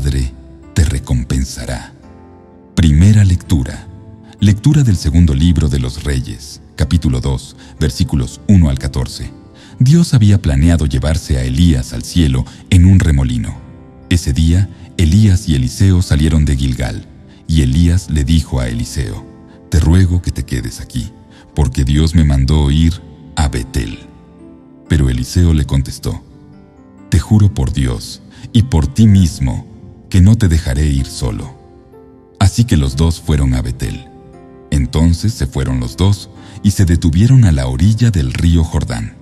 Padre te recompensará. Primera lectura. Lectura del segundo libro de los Reyes, capítulo 2, versículos 1 al 14. Dios había planeado llevarse a Elías al cielo en un remolino. Ese día, Elías y Eliseo salieron de Gilgal, y Elías le dijo a Eliseo: «Te ruego que te quedes aquí, porque Dios me mandó ir a Betel». Pero Eliseo le contestó: «Te juro por Dios y por ti mismo que no te dejaré ir solo». Así que los dos fueron a Betel. Entonces se fueron los dos y se detuvieron a la orilla del río Jordán.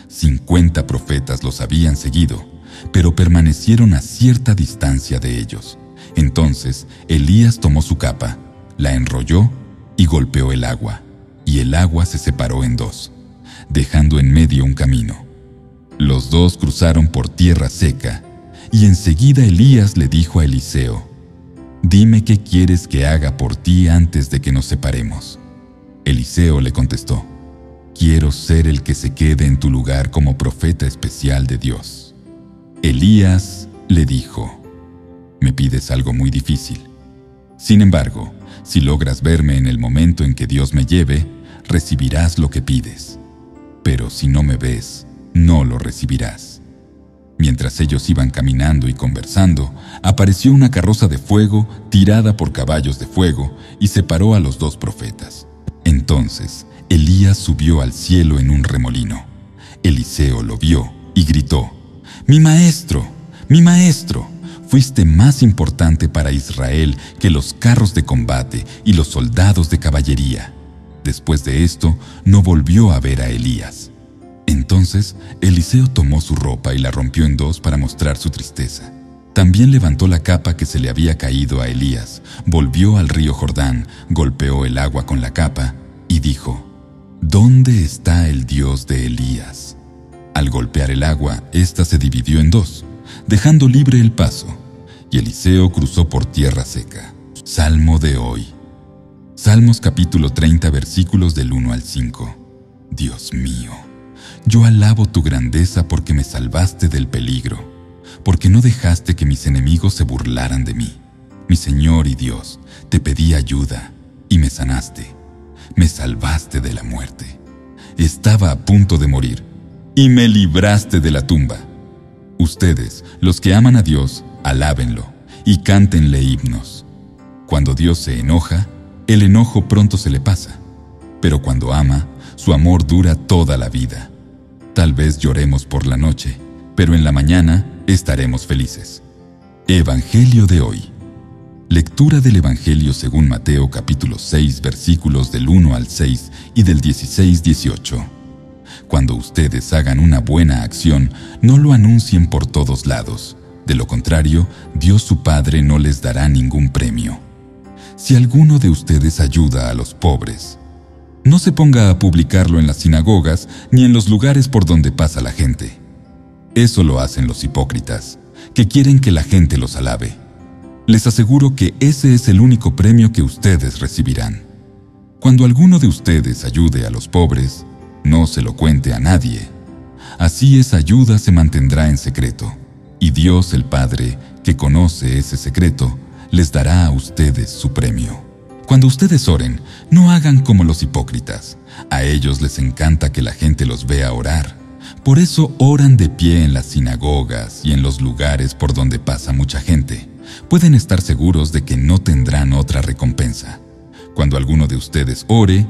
50 profetas los habían seguido, pero permanecieron a cierta distancia de ellos. Entonces Elías tomó su capa, la enrolló y golpeó el agua, y el agua se separó en dos, dejando en medio un camino. Los dos cruzaron por tierra seca, y enseguida Elías le dijo a Eliseo: «Dime qué quieres que haga por ti antes de que nos separemos». Eliseo le contestó: «Quiero ser el que se quede en tu lugar como profeta especial de Dios». Elías le dijo: «Me pides algo muy difícil. Sin embargo, si logras verme en el momento en que Dios me lleve, recibirás lo que pides. Pero si no me ves, no lo recibirás». Mientras ellos iban caminando y conversando, apareció una carroza de fuego tirada por caballos de fuego y separó a los dos profetas. Entonces Elías subió al cielo en un remolino. Eliseo lo vio y gritó: «¡Mi maestro! ¡Mi maestro! Fuiste más importante para Israel que los carros de combate y los soldados de caballería». Después de esto, no volvió a ver a Elías. Entonces Eliseo tomó su ropa y la rompió en dos para mostrar su tristeza. También levantó la capa que se le había caído a Elías, volvió al río Jordán, golpeó el agua con la capa y dijo: «¿Dónde está el Dios de Elías?». Al golpear el agua, ésta se dividió en dos, dejando libre el paso, y Eliseo cruzó por tierra seca. Salmo de hoy. Salmos capítulo 30, versículos del 1 al 5. Dios mío, yo alabo tu grandeza porque me salvaste del peligro, porque no dejaste que mis enemigos se burlaran de mí. Mi Señor y Dios, te pedí ayuda y me sanaste. Me salvaste de la muerte. Estaba a punto de morir y me libraste de la tumba. Ustedes, los que aman a Dios, alábenlo y cántenle himnos. Cuando Dios se enoja, el enojo pronto se le pasa, pero cuando ama, su amor dura toda la vida. Tal vez lloremos por la noche, pero en la mañana estaremos felices. Evangelio de hoy. Lectura del Evangelio según Mateo capítulo 6, versículos del 1 al 6 y del 16-18. Cuando ustedes hagan una buena acción, no lo anuncien por todos lados. De lo contrario, Dios su Padre no les dará ningún premio. Si alguno de ustedes ayuda a los pobres, no se ponga a publicarlo en las sinagogas ni en los lugares por donde pasa la gente. Eso lo hacen los hipócritas, que quieren que la gente los alabe. Les aseguro que ese es el único premio que ustedes recibirán. Cuando alguno de ustedes ayude a los pobres, no se lo cuente a nadie. Así esa ayuda se mantendrá en secreto, y Dios el Padre, que conoce ese secreto, les dará a ustedes su premio. Cuando ustedes oren, no hagan como los hipócritas. A ellos les encanta que la gente los vea orar. Por eso oran de pie en las sinagogas y en los lugares por donde pasa mucha gente. Pueden estar seguros de que no tendrán otra recompensa. Cuando alguno de ustedes ore,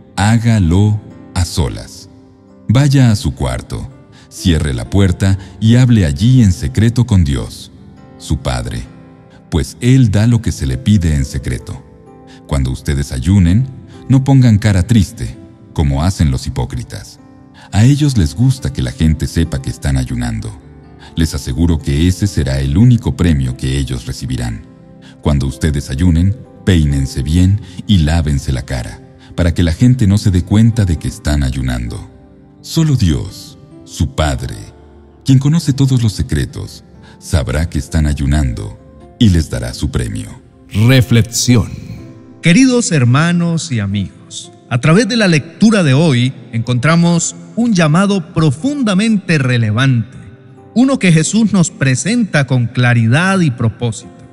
hágalo a solas. Vaya a su cuarto, cierre la puerta y hable allí en secreto con Dios, su Padre, pues Él da lo que se le pide en secreto. Cuando ustedes ayunen, no pongan cara triste, como hacen los hipócritas. A ellos les gusta que la gente sepa que están ayunando. Les aseguro que ese será el único premio que ellos recibirán. Cuando ustedes ayunen, peínense bien y lávense la cara, para que la gente no se dé cuenta de que están ayunando. Solo Dios, su Padre, quien conoce todos los secretos, sabrá que están ayunando y les dará su premio. Reflexión. Queridos hermanos y amigos, a través de la lectura de hoy encontramos un llamado profundamente relevante, uno que Jesús nos presenta con claridad y propósito.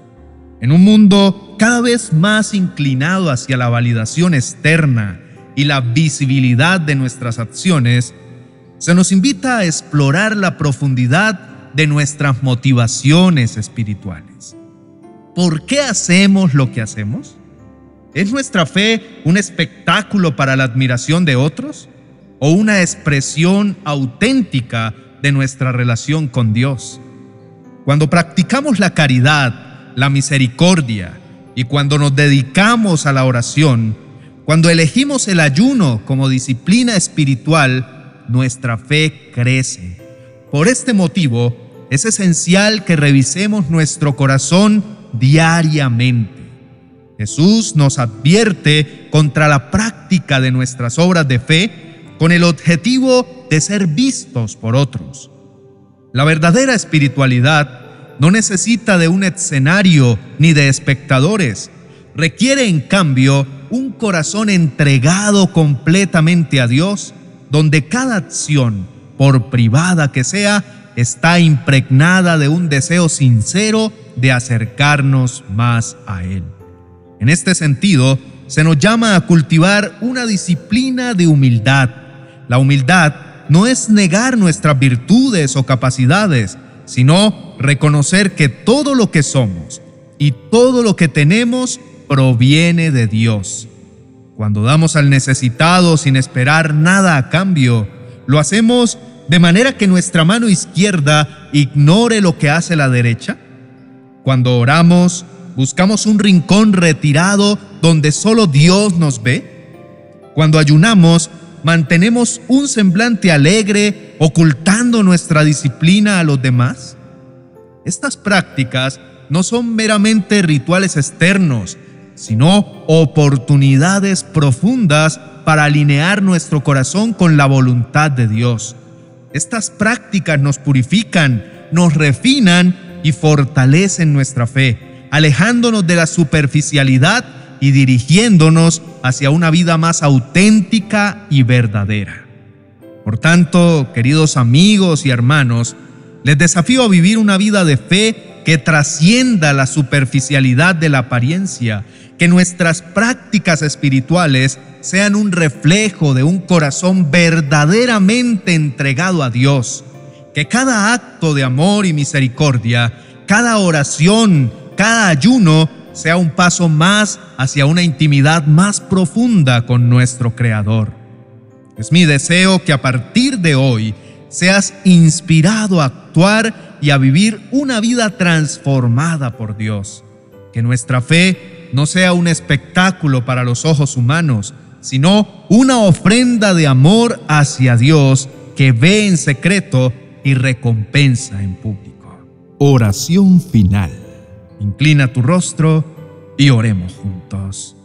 En un mundo cada vez más inclinado hacia la validación externa y la visibilidad de nuestras acciones, se nos invita a explorar la profundidad de nuestras motivaciones espirituales. ¿Por qué hacemos lo que hacemos? ¿Es nuestra fe un espectáculo para la admiración de otros o una expresión auténtica de nuestra relación con Dios? Cuando practicamos la caridad, la misericordia y cuando nos dedicamos a la oración, cuando elegimos el ayuno como disciplina espiritual, nuestra fe crece. Por este motivo, es esencial que revisemos nuestro corazón diariamente. Jesús nos advierte contra la práctica de nuestras obras de fe con el objetivo de ser vistos por otros. La verdadera espiritualidad no necesita de un escenario ni de espectadores. Requiere, en cambio, un corazón entregado completamente a Dios, donde cada acción, por privada que sea, está impregnada de un deseo sincero de acercarnos más a Él. En este sentido, se nos llama a cultivar una disciplina de humildad. La humildad no es negar nuestras virtudes o capacidades, sino reconocer que todo lo que somos y todo lo que tenemos proviene de Dios. Cuando damos al necesitado sin esperar nada a cambio, lo hacemos de manera que nuestra mano izquierda ignore lo que hace la derecha. Cuando oramos, buscamos un rincón retirado donde solo Dios nos ve. Cuando ayunamos, mantenemos un semblante alegre, ocultando nuestra disciplina a los demás. Estas prácticas no son meramente rituales externos, sino oportunidades profundas para alinear nuestro corazón con la voluntad de Dios. Estas prácticas nos purifican, nos refinan y fortalecen nuestra fe, alejándonos de la superficialidad y dirigiéndonos hacia una vida más auténtica y verdadera. Por tanto, queridos amigos y hermanos, les desafío a vivir una vida de fe que trascienda la superficialidad de la apariencia, que nuestras prácticas espirituales sean un reflejo de un corazón verdaderamente entregado a Dios, que cada acto de amor y misericordia, cada oración, cada ayuno sea un paso más hacia una intimidad más profunda con nuestro Creador. Es mi deseo que a partir de hoy seas inspirado a actuar y a vivir una vida transformada por Dios. Que nuestra fe no sea un espectáculo para los ojos humanos, sino una ofrenda de amor hacia Dios que ve en secreto y recompensa en público. Oración final. Inclina tu rostro y oremos juntos.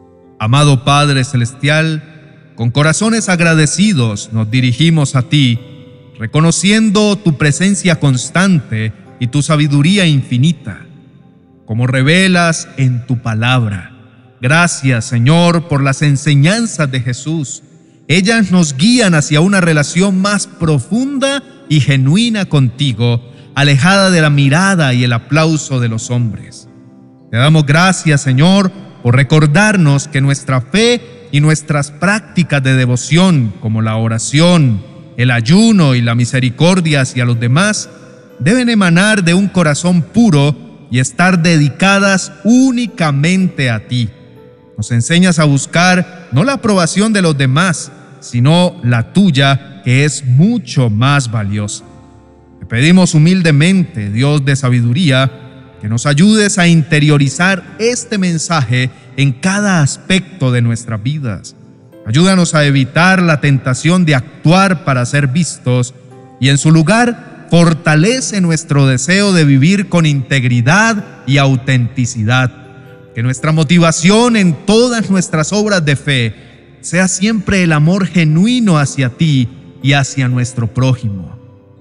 Amado Padre Celestial, con corazones agradecidos nos dirigimos a ti, reconociendo tu presencia constante y tu sabiduría infinita, como revelas en tu palabra. Gracias, Señor, por las enseñanzas de Jesús. Ellas nos guían hacia una relación más profunda y genuina contigo, alejada de la mirada y el aplauso de los hombres. Te damos gracias, Señor, por recordarnos que nuestra fe y nuestras prácticas de devoción, como la oración, el ayuno y la misericordia hacia los demás, deben emanar de un corazón puro y estar dedicadas únicamente a ti. Nos enseñas a buscar no la aprobación de los demás, sino la tuya, que es mucho más valiosa. Te pedimos humildemente, Dios de sabiduría, que nos ayudes a interiorizar este mensaje en cada aspecto de nuestras vidas. Ayúdanos a evitar la tentación de actuar para ser vistos y en su lugar fortalece nuestro deseo de vivir con integridad y autenticidad. Que nuestra motivación en todas nuestras obras de fe sea siempre el amor genuino hacia ti y hacia nuestro prójimo.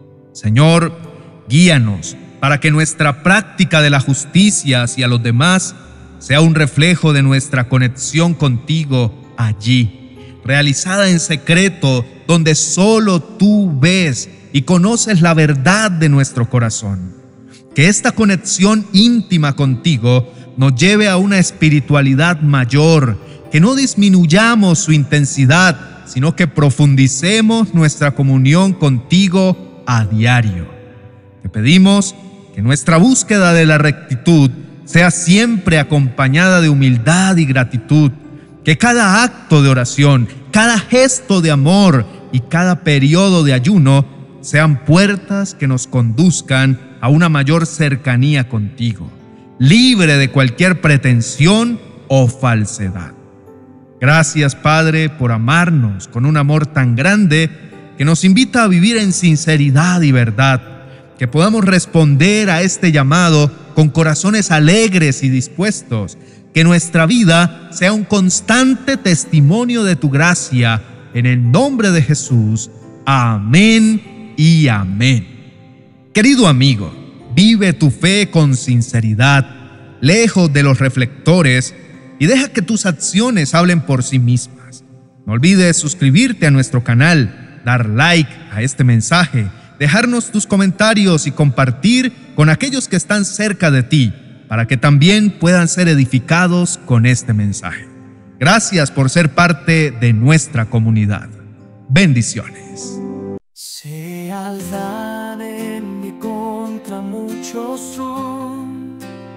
Señor, guíanos para que nuestra práctica de la justicia hacia los demás sea un reflejo de nuestra conexión contigo allí, realizada en secreto, donde solo tú ves y conoces la verdad de nuestro corazón. Que esta conexión íntima contigo nos lleve a una espiritualidad mayor, que no disminuyamos su intensidad, sino que profundicemos nuestra comunión contigo a diario. Te pedimos que nuestra búsqueda de la rectitud sea siempre acompañada de humildad y gratitud, que cada acto de oración, cada gesto de amor y cada periodo de ayuno sean puertas que nos conduzcan a una mayor cercanía contigo, libre de cualquier pretensión o falsedad. Gracias, Padre, por amarnos con un amor tan grande que nos invita a vivir en sinceridad y verdad, que podamos responder a este llamado con corazones alegres y dispuestos, que nuestra vida sea un constante testimonio de tu gracia. En el nombre de Jesús. Amén y amén. Querido amigo, vive tu fe con sinceridad, lejos de los reflectores, y deja que tus acciones hablen por sí mismas. No olvides suscribirte a nuestro canal, dar like a este mensaje, dejarnos tus comentarios y compartir con aquellos que están cerca de ti, para que también puedan ser edificados con este mensaje. Gracias por ser parte de nuestra comunidad. Bendiciones. Se alzan en mi contra muchos son,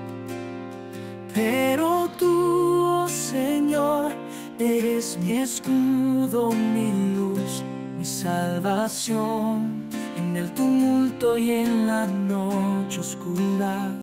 pero tú, oh Señor, eres mi escudo, mi luz, mi salvación, en el tumulto y en la noche oscura.